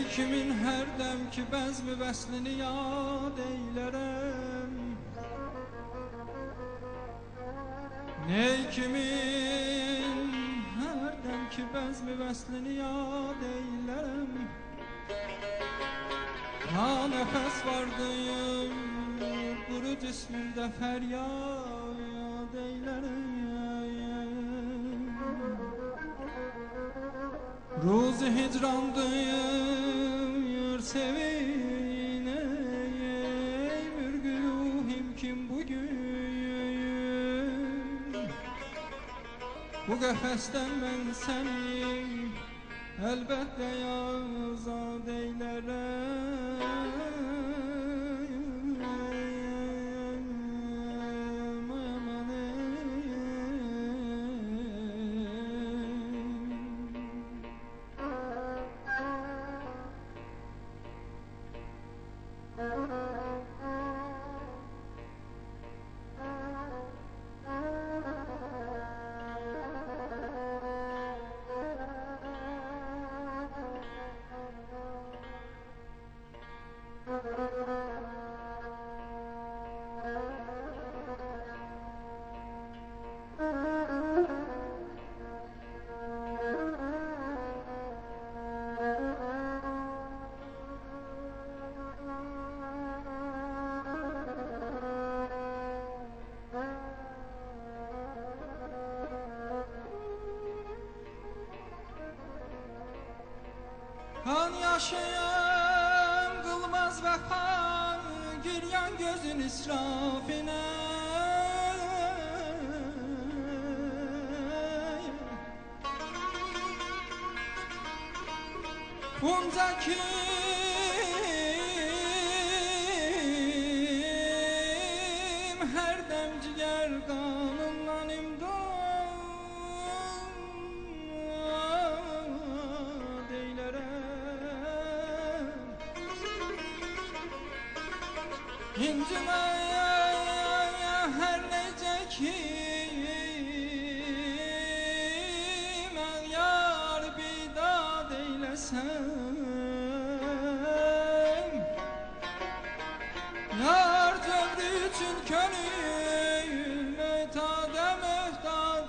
kimin hər dəm ki bəzmi vəslini yad eylərəm. Ney kimin hər dəm ki bəzmi vəslini yad eylərəm. Ha nəfəs vardıyım quru cismimdə fəryad eylərəm. Ruzi hicrandayım seviney mürgüluhim kim bugün. Bu qəfəsdən mən səni əlbəttə azad eylərəm. Kan yaşayam kılmaz vəfa, giryan gözün israfine. Bunca kim her dem ciğer kanından imdad İncime her nece kim el yar bidad eylesem. Yar cövrü için könül mütade mühtad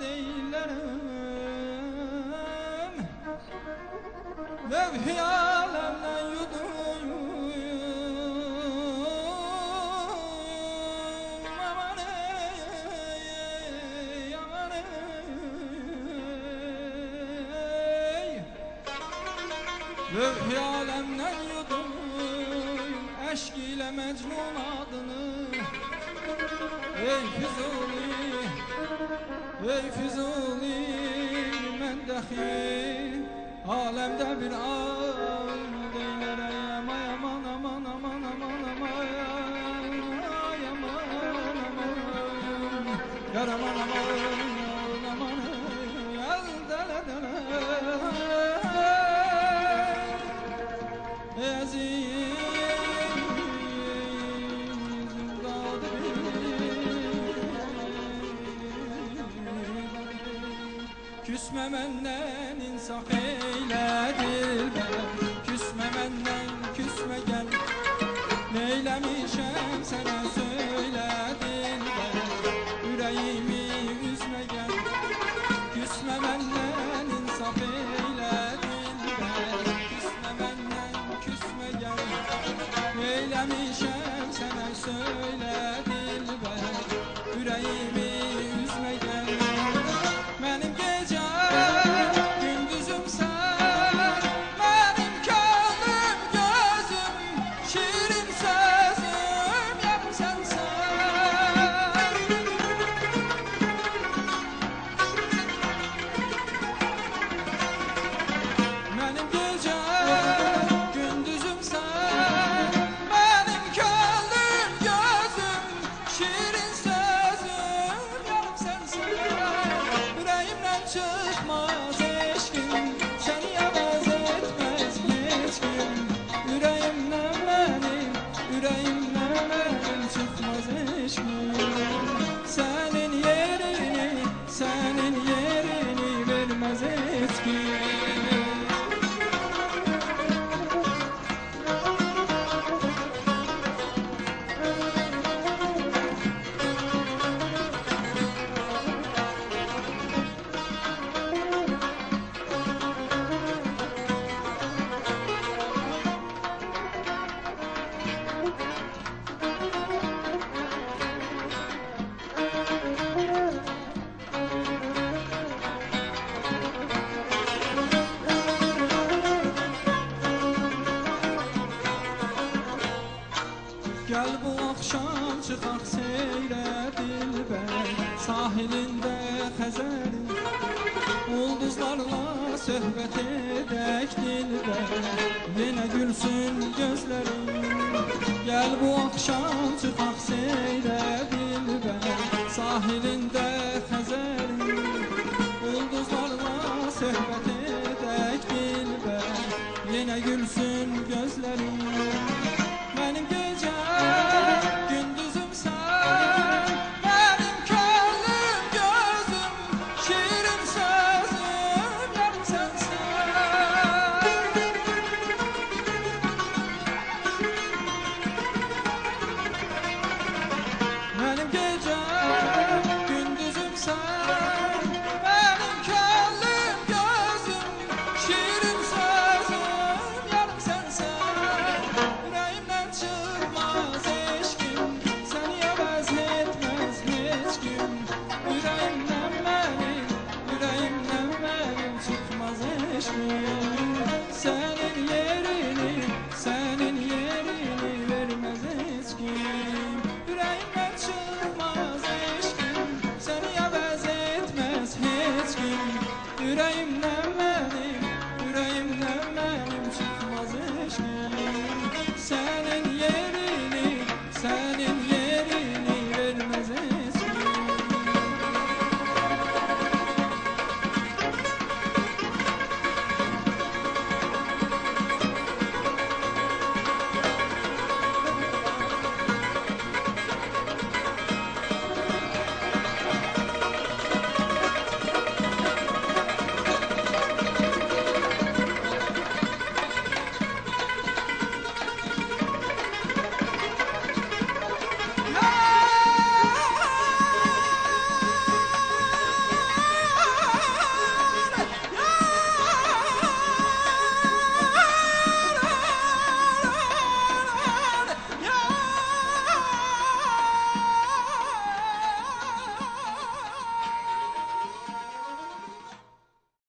eylerem. Levh-i alemden yuduyum Levh-i alemden yudum eşk ile Mecnun adını. Ey Füzuli, ey Füzuli, men dahi alemde bir ağd eylerem. Ay aman aman aman aman aman, ay aman aman, yar aman aman aman, yar dele dele. Küsme menden insaf eyle dilber, küsme menden küsme gel. Neylemişem sana söyle dilber, yüreğimi üzme gel. Küsme menden insaf eyle dilber, küsme menden küsme gel. Neylemişem sana söyle dilber, yüreğimi üzme gel. Benim gündüzüm sen, benim könlüm gözüm, şirin sözüm yap sen sen. Benim gündüzüm sen, benim könlüm gözüm, şirin sözüm Gel bu akşam çıxaq seyrə dilbər, sahilində Xəzərin, ulduzlarla söhbət edək dilbər, yenə gülsün gözlərin. Gel bu akşam çıxaq seyrə dilbər, sahilində